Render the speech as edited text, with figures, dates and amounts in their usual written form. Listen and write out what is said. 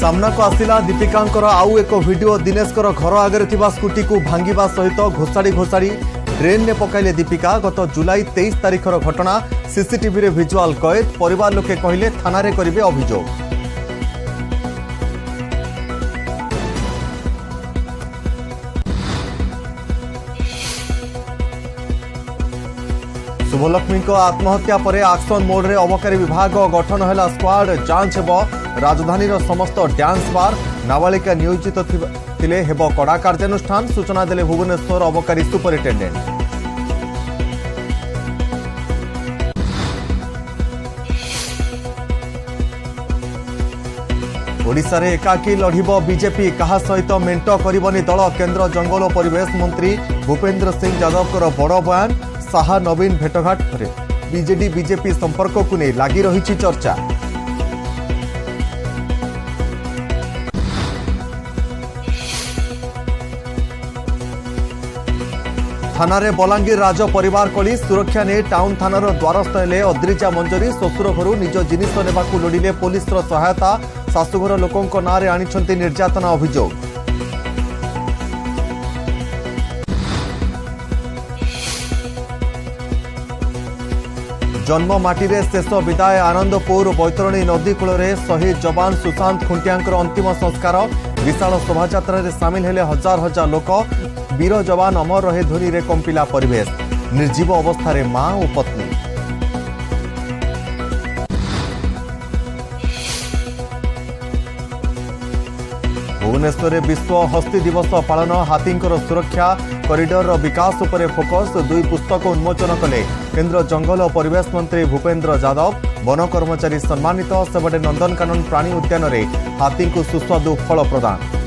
सामना को आसिला दीपिकांकर आउ एक वीडियो दिनेशकर घर आगे थिबा स्कूटी को भांगिबा सहित घोषाड़ी घोषाड़ी ट्रेन ने पकाइले दीपिका। गत जुलाई 23 तारिखर घटना सीसीटीवी रे विजुआल कैद। परिवार लोके कहिले थाना रे करिवे अभियोग। शुभलक्ष्मी आत्महत्या पर एक्शन मोड रे अबकारी विभाग गठन है स्क्वाड। जांच हेब राजधानी समस्त डांस बार। नाबालिका नियोजित थिले हेब कड़ा कार्यानुष्ठान। सूचना देले भुवनेश्वर अबकारी सुपरिटेंडेंट। ओडिशा रे एकाकी लढ़िब बीजेपी। कहा सहित मेंट करबनी दल। केंद्र जंगल और परिवेश मंत्री भूपेंद्र सिंह यादव बड़ बयान। साहा नवीन भेटघाट पर बीजेडी बीजेपी संपर्क को नहीं लगी रही चर्चा। थाना रे बलांगीर राज परिवार कली। सुरक्षा ने टाउन थानार द्वारस्थ हेले अद्रिजा मंजरी। शशुर घर निज जिनिस नेबाकू लोडिले पुलिस सहायता। शाशुघर लोकों नाँ आनिछंती निर्यातना अभियोग। जन्म माटी रे शेष विदाय। आनंदपुर बैतरणी नदी कूल शहीद जवान सुशांत खुंटियांकर अंतिम संस्कार। विशाल शोभायात्रा रे सामिल हेले हजार हजार लोक। वीर जवान अमर रहे ध्वनि रे कंपिला परिवेश। निर्जीव अवस्था रे मां और पत्नी। भुवनेश्वर विश्व हस्ती दिवस पालन। हाथींकर सुरक्षा कॉरिडोर विकास उपरे फोकस। 2 पुस्तक उन्मोचन कले केंद्र जंगल और परिवेश मंत्री भूपेंद्र यादव। वन कर्मचारी सम्मानित। सेबटे नंदनकानन प्राणी उद्यान रे हाथी को सुस्वादु फल प्रदान।